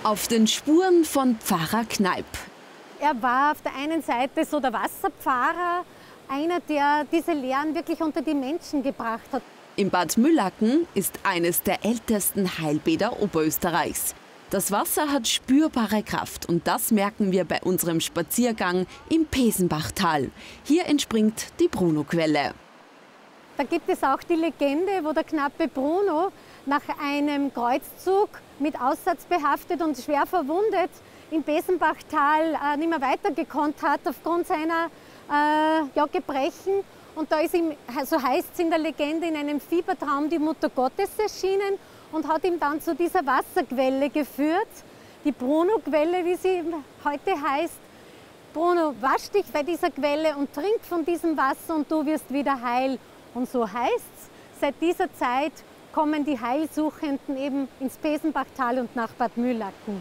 Auf den Spuren von Pfarrer Kneipp. Er war auf der einen Seite so der Wasserpfarrer, einer, der diese Lehren wirklich unter die Menschen gebracht hat. In Bad Müllacken ist eines der ältesten Heilbäder Oberösterreichs. Das Wasser hat spürbare Kraft und das merken wir bei unserem Spaziergang im Pesenbachtal. Hier entspringt die Brunoquelle. Da gibt es auch die Legende, wo der knappe Bruno nach einem Kreuzzug mit Aussatz behaftet und schwer verwundet im Pesenbachtal nicht mehr weitergekonnt hat aufgrund seiner Gebrechen. Und da ist ihm, so heißt es in der Legende, in einem Fiebertraum die Mutter Gottes erschienen und hat ihn dann zu dieser Wasserquelle geführt, die Brunoquelle, wie sie heute heißt. Bruno, wasch dich bei dieser Quelle und trink von diesem Wasser und du wirst wieder heil. Und so heißt es, seit dieser Zeit kommen die Heilsuchenden eben ins Pesenbachtal und nach Bad Müllacken.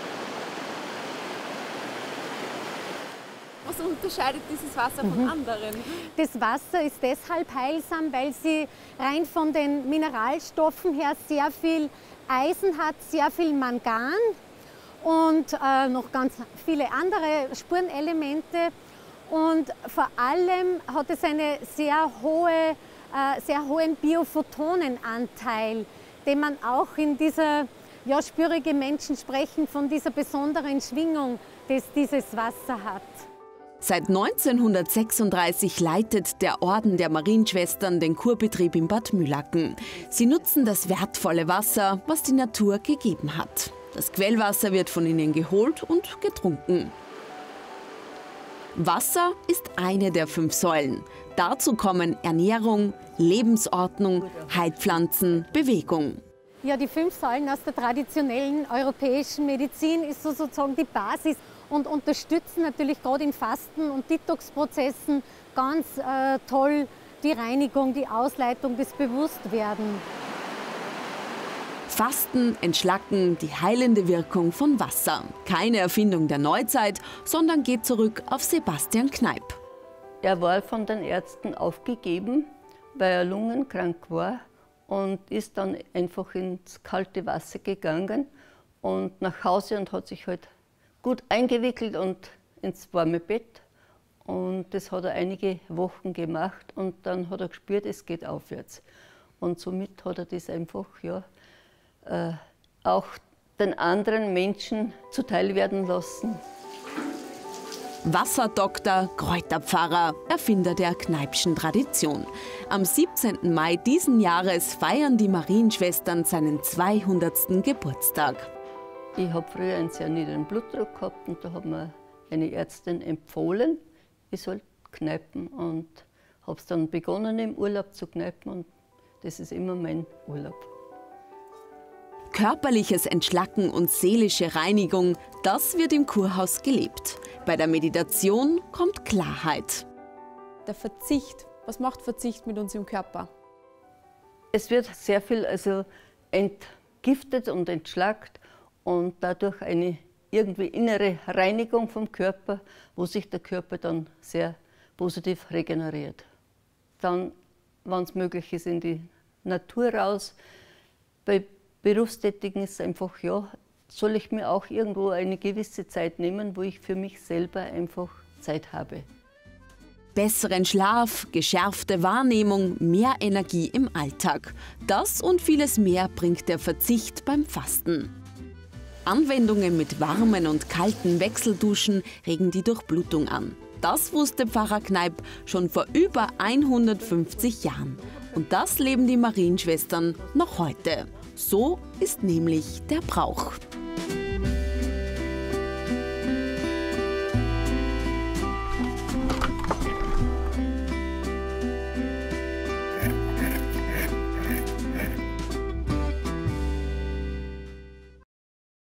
Was unterscheidet dieses Wasser von anderen? Das Wasser ist deshalb heilsam, weil sie rein von den Mineralstoffen her sehr viel Eisen hat, sehr viel Mangan und noch ganz viele andere Spurenelemente. Und vor allem hat es einen sehr hohen Biophotonenanteil, den man auch in dieser, spürige Menschen sprechen von dieser besonderen Schwingung, die dieses Wasser hat. Seit 1936 leitet der Orden der Marienschwestern den Kurbetrieb in Bad Müllacken. Sie nutzen das wertvolle Wasser, was die Natur gegeben hat. Das Quellwasser wird von ihnen geholt und getrunken. Wasser ist eine der 5 Säulen. Dazu kommen Ernährung, Lebensordnung, Heilpflanzen, Bewegung. Ja, die 5 Säulen aus der traditionellen europäischen Medizin ist sozusagen die Basis und unterstützen natürlich gerade in Fasten- und Detox-Prozessen ganz toll die Reinigung, die Ausleitung, das Bewusstwerden. Fasten, Entschlacken, die heilende Wirkung von Wasser. Keine Erfindung der Neuzeit, sondern geht zurück auf Sebastian Kneipp. Er war von den Ärzten aufgegeben, weil er lungenkrank war und ist dann einfach ins kalte Wasser gegangen und nach Hause und hat sich halt gut eingewickelt und ins warme Bett. Und das hat er einige Wochen gemacht und dann hat er gespürt, es geht aufwärts. Und somit hat er das einfach auch den anderen Menschen zuteil werden lassen. Wasserdoktor, Kräuterpfarrer, Erfinder der Kneippschen Tradition. Am 17. Mai diesen Jahres feiern die Marienschwestern seinen 200. Geburtstag. Ich habe früher einen sehr niedrigen Blutdruck gehabt und da hat mir eine Ärztin empfohlen, ich soll kneipen und habe es dann begonnen im Urlaub zu kneipen und das ist immer mein Urlaub. Körperliches Entschlacken und seelische Reinigung, das wird im Kurhaus gelebt. Bei der Meditation kommt Klarheit. Der Verzicht. Was macht Verzicht mit uns im Körper? Es wird sehr viel entgiftet und entschlackt und dadurch eine irgendwie innere Reinigung vom Körper, wo sich der Körper dann sehr positiv regeneriert. Dann, wenn es möglich ist, in die Natur raus. Bei Berufstätigen ist es einfach, soll ich mir auch irgendwo eine gewisse Zeit nehmen, wo ich für mich selber einfach Zeit habe. Besseren Schlaf, geschärfte Wahrnehmung, mehr Energie im Alltag. Das und vieles mehr bringt der Verzicht beim Fasten. Anwendungen mit warmen und kalten Wechselduschen regen die Durchblutung an. Das wusste Pfarrer Kneipp schon vor über 150 Jahren. Und das leben die Marienschwestern noch heute. So ist nämlich der Brauch.